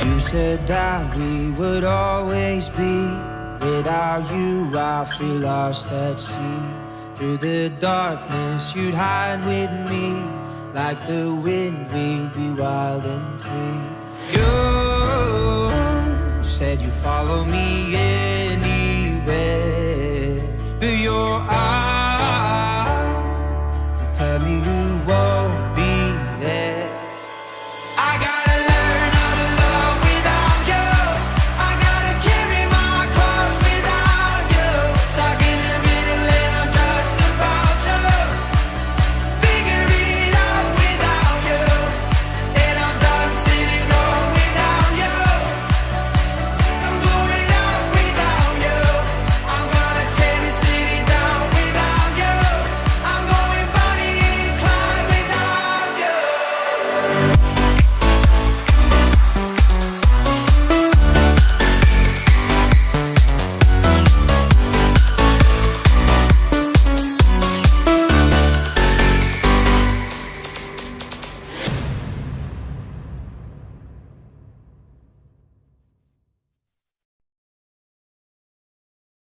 You said that we would always be. Without you I feel lost at sea. Through the darkness you'd hide with me. Like the wind we'd be wild and free. You said you'd follow me, yeah.